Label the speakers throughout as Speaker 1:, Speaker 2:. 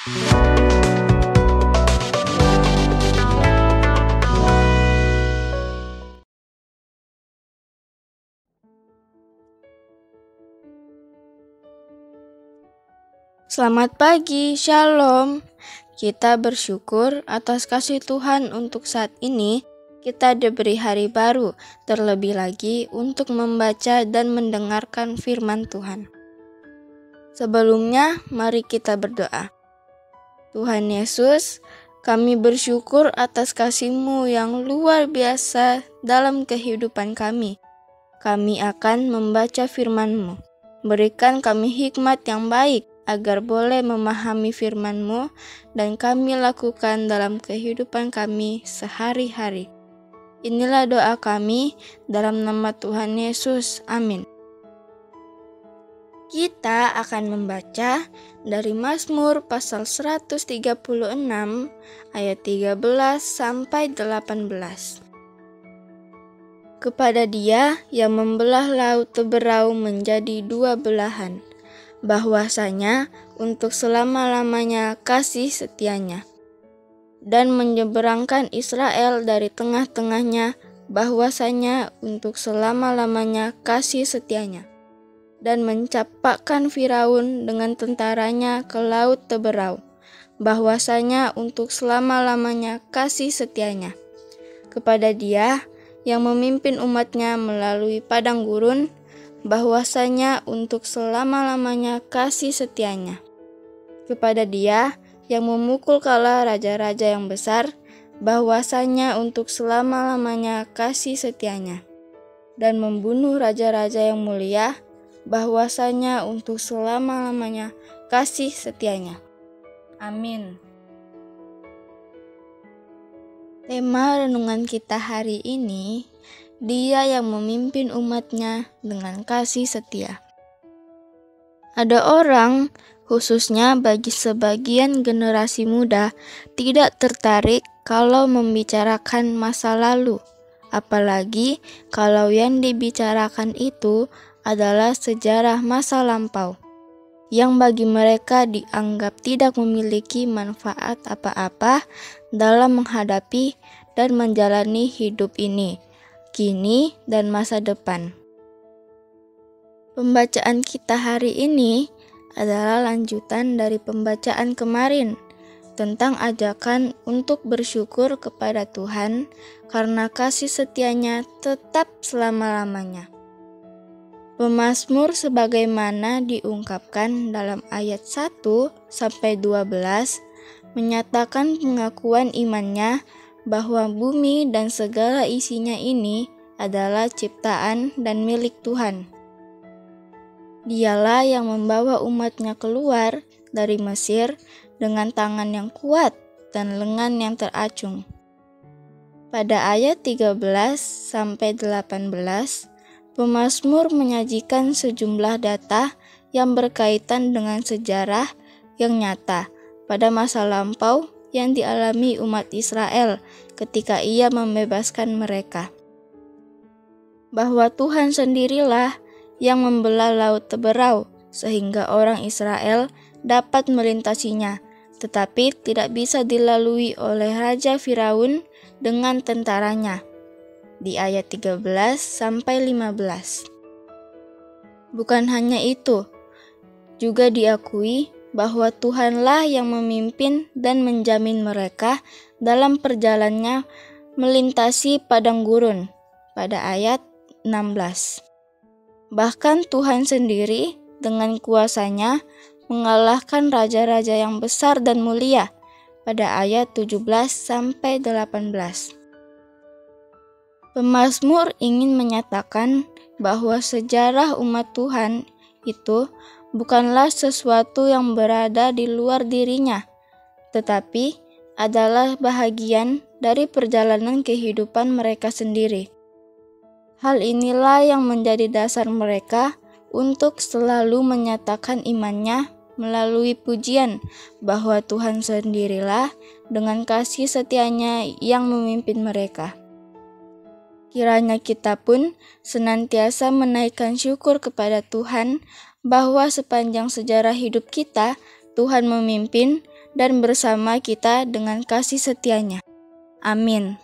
Speaker 1: Selamat pagi, Shalom. Kita bersyukur atas kasih Tuhan untuk saat ini kita diberi hari baru, terlebih lagi untuk membaca dan mendengarkan firman Tuhan. Sebelumnya, mari kita berdoa. Tuhan Yesus, kami bersyukur atas kasih-Mu yang luar biasa dalam kehidupan kami. Kami akan membaca firman-Mu. Berikan kami hikmat yang baik, agar boleh memahami firman-Mu dan kami lakukan dalam kehidupan kami sehari-hari. Inilah doa kami dalam nama Tuhan Yesus. Amin. Kita akan membaca dari Mazmur pasal 136 ayat 13 sampai 18. Kepada Dia yang membelah laut Teberau menjadi dua belahan, bahwasanya untuk selama-lamanya kasih setianya, dan menyeberangkan Israel dari tengah-tengahnya, bahwasanya untuk selama-lamanya kasih setianya, dan mencampakkan Firaun dengan tentaranya ke laut Teberau, bahwasanya untuk selama-lamanya kasih setianya. Kepada Dia yang memimpin umatnya melalui padang gurun, bahwasanya untuk selama-lamanya kasih setianya. Kepada Dia yang memukul kala raja-raja yang besar, bahwasanya untuk selama-lamanya kasih setianya, dan membunuh raja-raja yang mulia, bahwasanya untuk selama-lamanya kasih setianya. Amin. Tema renungan kita hari ini, Dia yang memimpin umatnya dengan kasih setia. Ada orang, khususnya bagi sebagian generasi muda, tidak tertarik kalau membicarakan masa lalu, apalagi kalau yang dibicarakan itu adalah sejarah masa lampau, yang bagi mereka dianggap tidak memiliki manfaat apa-apa dalam menghadapi dan menjalani hidup ini, kini dan masa depan. Pembacaan kita hari ini adalah lanjutan dari pembacaan kemarin tentang ajakan untuk bersyukur kepada Tuhan karena kasih setianya tetap selama-lamanya. Pemazmur sebagaimana diungkapkan dalam ayat 1-12 menyatakan pengakuan imannya bahwa bumi dan segala isinya ini adalah ciptaan dan milik Tuhan. Dialah yang membawa umatnya keluar dari Mesir dengan tangan yang kuat dan lengan yang teracung. Pada ayat 13-18, pemazmur menyajikan sejumlah data yang berkaitan dengan sejarah yang nyata pada masa lampau yang dialami umat Israel ketika Ia membebaskan mereka. Bahwa Tuhan sendirilah yang membelah laut Teberau sehingga orang Israel dapat melintasinya, tetapi tidak bisa dilalui oleh Raja Firaun dengan tentaranya. Di ayat 13-15. Bukan hanya itu, juga diakui bahwa Tuhanlah yang memimpin dan menjamin mereka dalam perjalanannya melintasi padang gurun pada ayat 16. Bahkan Tuhan sendiri dengan kuasanya mengalahkan raja-raja yang besar dan mulia pada ayat 17-18. Pemazmur ingin menyatakan bahwa sejarah umat Tuhan itu bukanlah sesuatu yang berada di luar dirinya, tetapi adalah bahagian dari perjalanan kehidupan mereka sendiri. Hal inilah yang menjadi dasar mereka untuk selalu menyatakan imannya melalui pujian bahwa Tuhan sendirilah dengan kasih setianya yang memimpin mereka. Kiranya kita pun senantiasa menaikkan syukur kepada Tuhan bahwa sepanjang sejarah hidup kita, Tuhan memimpin dan bersama kita dengan kasih setia-Nya. Amin.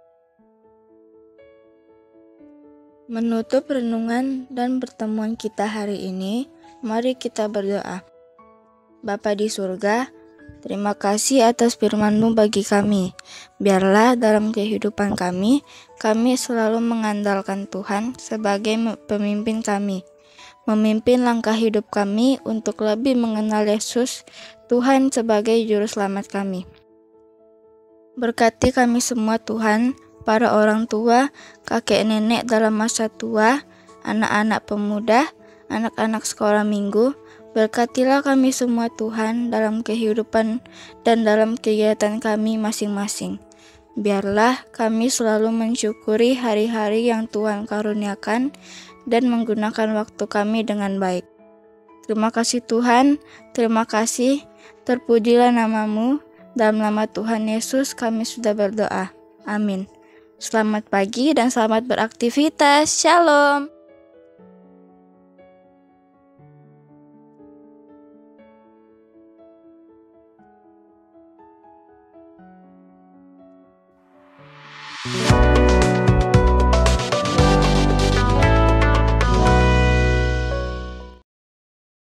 Speaker 1: Menutup renungan dan pertemuan kita hari ini, mari kita berdoa. Bapa di surga, terima kasih atas firman-Mu bagi kami. Biarlah dalam kehidupan kami selalu mengandalkan Tuhan sebagai pemimpin kami. Memimpin langkah hidup kami untuk lebih mengenal Yesus, Tuhan sebagai Juru Selamat kami. Berkati kami semua Tuhan, para orang tua, kakek nenek dalam masa tua, anak-anak pemuda, anak-anak sekolah minggu. Berkatilah kami semua Tuhan dalam kehidupan dan dalam kegiatan kami masing-masing. Biarlah kami selalu mensyukuri hari-hari yang Tuhan karuniakan dan menggunakan waktu kami dengan baik. Terima kasih Tuhan, terima kasih, terpujilah nama-Mu. Dalam nama Tuhan Yesus kami sudah berdoa. Amin. Selamat pagi dan selamat beraktivitas. Shalom.